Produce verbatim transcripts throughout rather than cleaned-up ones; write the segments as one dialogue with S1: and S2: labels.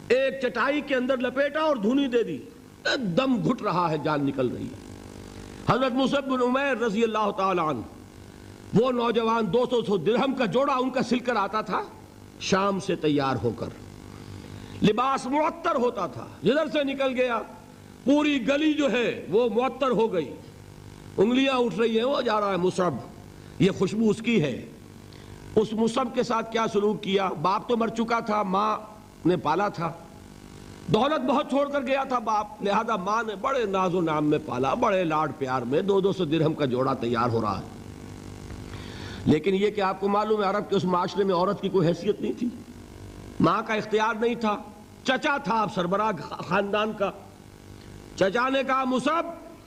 S1: ایک چٹائی کے اندر لپیٹا اور دھونی دے دی، دم گھٹ رہا ہے، جان نکل رہی ہے۔ حضرت مصعب بن عمیر رضی اللہ تعالی عنہ، وہ نوجوان دو سو سو درہم کا جوڑا ان کا سل کر آتا تھا شام سے تیار ہو کر، لباس معطر ہوتا تھا، جدھر سے نکل گیا پوری گلی جو ہے وہ معطر ہو گئی، انگلیاں اٹھ رہی ہیں، وہ جا رہا ہے مصعب، یہ خوشبو اس کی ہے۔ اس مصعب کے ساتھ کیا سلوک کیا؟ باپ تو مر چکا تھا، ماں نے پالا تھا، دولت بہت چھوڑ کر گیا تھا باپ، لہذا ماں نے بڑے ناز و نام میں پالا، بڑے لاڈ پیار میں، دو دو سو درہم کا جوڑا تیار ہو رہا ہے۔ لیکن یہ کہ آپ کو معلوم ہے عرب کے اس معاشرے میں عورت کی کوئی حیثیت نہیں تھی، ماں کا اختیار نہیں تھا، چچا تھا اب سربراہ خاندان کا۔ چچا نے کہا مصعب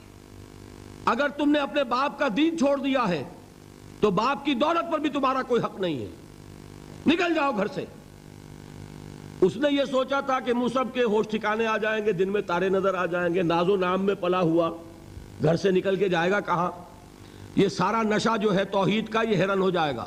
S1: اگر تم نے اپنے باپ کا دین چھوڑ دیا ہے تو باپ کی دولت پر بھی تمہارا کوئی حق نہیں ہے، نکل جاؤ گھر سے۔ اس نے یہ سوچا تھا کہ مصعب کے ہوش ٹھکانے آ جائیں گے، دن میں تارے نظر آ جائیں گے، ناز و نام میں پلا ہوا گھر سے نکل کے جائے گا کہاں، یہ سارا نشہ جو ہے توحید کا یہ حیران ہو جائے گا۔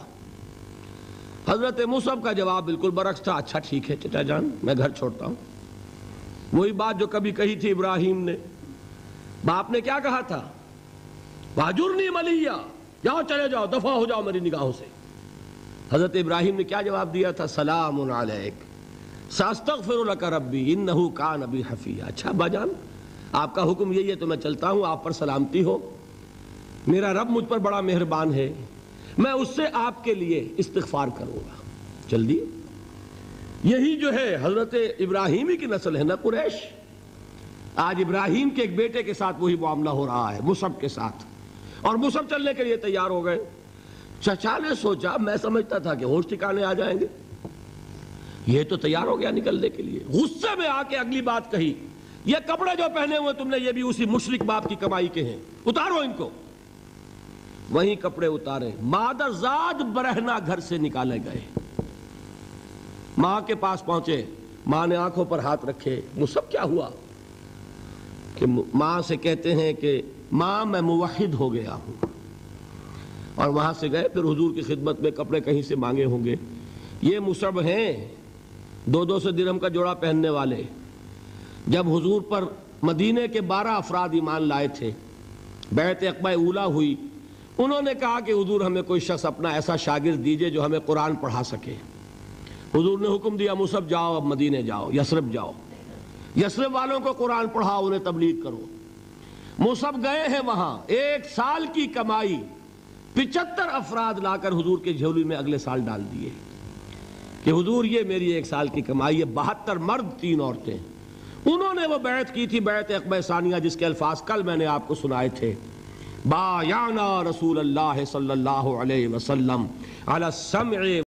S1: حضرت مصعب کا جواب بالکل برعکس تھا، اچھا ٹھیک ہے چچا جان میں گھر چھوڑتا ہوں۔ وہی بات جو کبھی کہی تھی ابراہیم نے، باپ نے کیا کہا تھا؟ واجرنی ملیہ، جاؤ چلے جاؤ، دفع ہو جاؤ میری نگاہوں سے۔ حضرت ابراہیم نے کیا جواب دیا تھا؟ سلام علیک ساستغفر لک ربی انہ کان بی حفیہ۔ اچھا ابا جان آپ کا حکم یہی ہے تو میں چلتا ہوں، آپ پر سلامتی ہو، میرا رب مجھ پر بڑا مہربان ہے، میں اس سے آپ کے لیے استغفار کروں گا۔ چل دی۔ یہی جو ہے حضرت ابراہیمی کی نسل ہے نا قریش۔ آج ابراہیم کے ایک بیٹے کے ساتھ وہی معاملہ ہو رہا ہے مصعب کے ساتھ، اور مصعب چلنے کے لیے تیار ہو گئے۔ چچا نے سوچا میں سمجھتا تھا کہ ہوش ٹھکانے آ جائیں گے، یہ تو تیار ہو گیا نکلنے کے لیے۔ غصے میں آ کے اگلی بات کہی، یہ کپڑے جو پہنے ہوئے تم نے یہ بھی اسی مشرک باپ کی کمائی کے ہیں، اتارو ان کو۔ وہیں کپڑے اتارے، مادر زاد برہنہ گھر سے نکالے گئے۔ ماں کے پاس پہنچے، ماں نے آنکھوں پر ہاتھ رکھے، مصعب کیا ہوا؟ کہ ماں سے کہتے ہیں کہ ماں میں موحد ہو گیا ہوں، اور وہاں سے گئے پھر حضور کی خدمت میں کپڑے کہیں سے مانگے ہوں گے۔ یہ مصعب ہیں دو دو سو درہم کا جوڑا پہننے والے، جب حضور پر مدینے کے بارہ افراد ایمان لائے تھے، بیعت عقبہ اولیٰ ہوئی، انہوں نے کہا کہ حضور ہمیں کوئی شخص اپنا ایسا شاگرد دیجئے جو ہمیں قرآن پڑھا سکے۔ حضور نے حکم دیا مصعب جاؤ، اب مدینے جاؤ، یثرب جاؤ، یثرب والوں کو قرآن پڑھاؤ، انہیں تبلیغ کرو۔ مصعب گئے ہیں وہاں، ایک سال کی کمائی پچہتر افراد لا کر حضور کے جھولی میں اگلے سال ڈال دیے کہ حضور یہ میری ایک سال کی کمائی ہے۔ بہتر مرد تین عورتیں، انہوں نے وہ بیعت کی تھی، بیعت عقبہ ثانیہ، جس کے الفاظ کل میں نے آپ کو سنائے تھے، بایعنا رسول اللہ صلی اللہ علیہ وسلم علی السمع